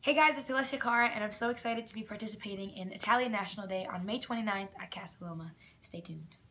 Hey guys, it's Alessia Cara, and I'm so excited to be participating in Italian National Day on May 29th at Casa Loma. Stay tuned.